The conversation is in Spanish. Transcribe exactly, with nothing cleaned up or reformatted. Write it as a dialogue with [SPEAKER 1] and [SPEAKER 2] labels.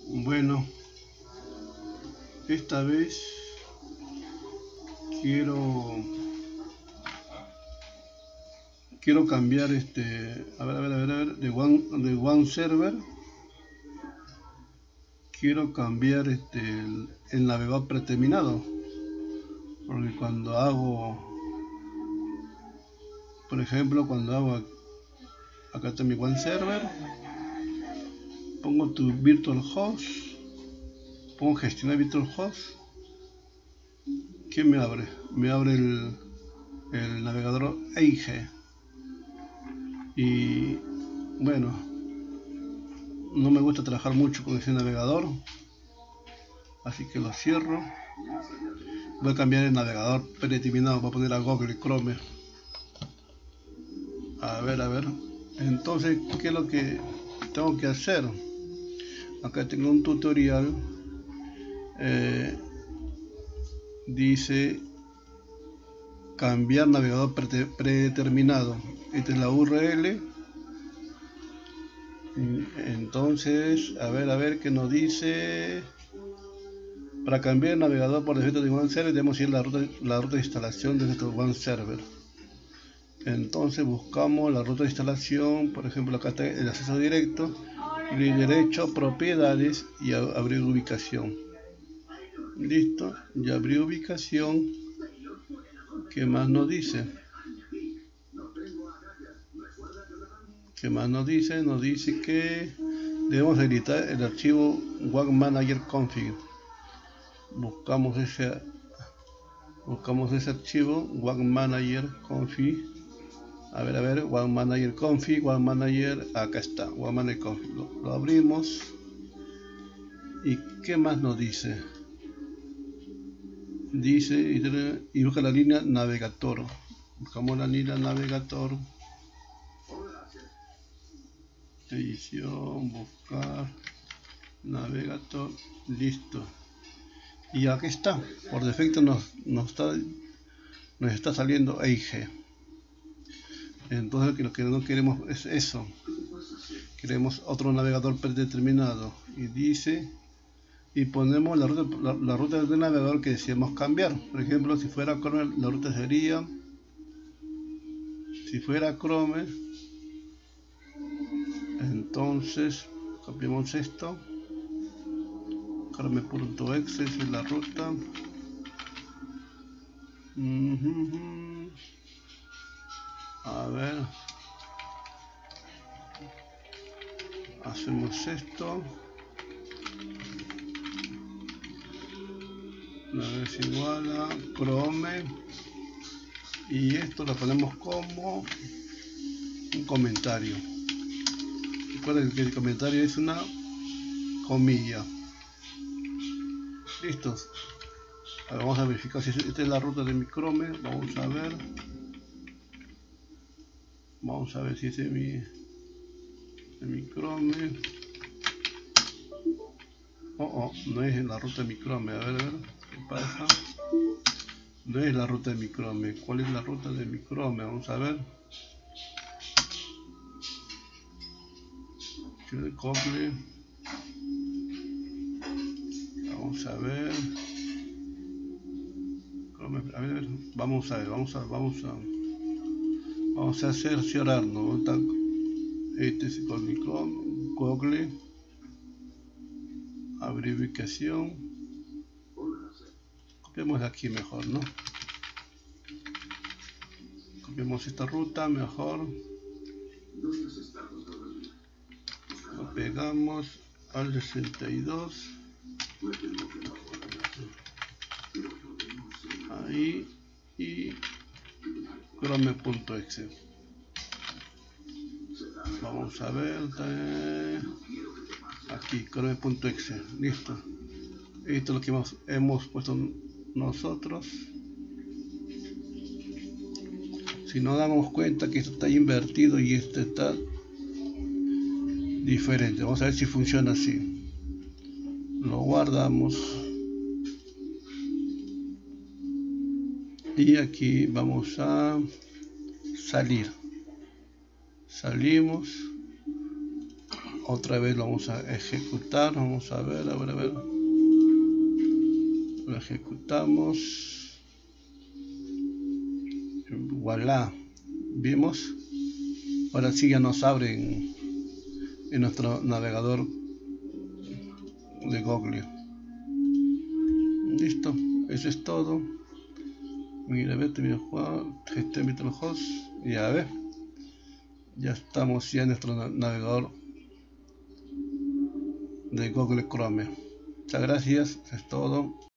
[SPEAKER 1] Bueno, esta vez quiero quiero cambiar este a ver a ver a ver, a ver de one de one server. Quiero cambiar este el, el navegador predeterminado, porque cuando hago, por ejemplo, cuando hago acá está mi one server, pongo tu virtual host, pongo gestionar virtual host. ¿Qué me abre? Me abre el, el navegador Eige. Y bueno, no me gusta trabajar mucho con ese navegador, así que lo cierro. Voy a cambiar el navegador predeterminado, voy a poner a Google Chrome. A ver, a ver. Entonces, ¿qué es lo que tengo que hacer? Acá tengo un tutorial. Eh, dice cambiar navegador predeterminado. Esta es la U R L. Entonces, a ver, a ver qué nos dice. Para cambiar el navegador por defecto de one server debemos ir a la ruta, la ruta de instalación de nuestro one server. Entonces buscamos la ruta de instalación, por ejemplo acá está el acceso directo, clic derecho, propiedades y abrir ubicación. Listo, ya abrí ubicación. ¿Qué más nos dice? ¿Qué más nos dice? Nos dice que debemos editar el archivo one manager config. Buscamos ese buscamos ese archivo one manager config. A ver, a ver, one manager config, one manager, acá está, one manager config. Lo, lo abrimos. ¿Y qué más nos dice? Dice y busca la línea navegador. Buscamos la línea navegador. Edición, buscar navegador, listo. Y aquí está, por defecto nos, nos, está, nos está saliendo Eige. Entonces lo que no queremos es eso. Queremos otro navegador predeterminado. Y dice, y ponemos la ruta, la, la ruta del navegador que deseamos cambiar. Por ejemplo, si fuera Chrome, la ruta sería, si fuera Chrome, entonces copiamos esto. Chrome.exe es la ruta. Uh-huh. A ver, hacemos esto. Una vez igual a Chrome. Y esto lo ponemos como un comentario. Recuerden que el comentario es una comilla. Listo. Ahora vamos a verificar si esta es la ruta de mi Chrome. Vamos a ver. Vamos a ver si ese es mi, de mi Chrome. Oh, oh, no es la ruta de mi Chrome. A ver, a ver, ¿qué pasa? No es la ruta de mi Chrome. ¿Cuál es la ruta de mi Chrome? Vamos a ver. Copy. Vamos a ver. Chrome, a ver, vamos a ver, vamos a, vamos a, vamos a cerciorarnos. Este es con mi Chrome, Google. Abrir ubicación. Copiamos aquí mejor, ¿no? Copiamos esta ruta mejor. Lo pegamos al sesenta y dos. Ahí. Y Chrome.exe. Vamos a ver. Aquí, Chrome.exe. Listo. Esto es lo que hemos, hemos puesto nosotros. Si nos damos cuenta que esto está invertido y esto está diferente, vamos a ver si funciona así. Lo guardamos y aquí vamos a salir. Salimos Otra vez lo vamos a ejecutar. Vamos a ver, a ver, a ver. Lo ejecutamos. Voilà. ¿Vimos? Ahora sí ya nos abre en, en nuestro navegador de Google. Listo. Eso es todo. Mira, vete, mira, Juan. Gestión virtual host. Y a ver. Ya estamos ya en nuestro navegador de Google Chrome. Muchas gracias, es todo.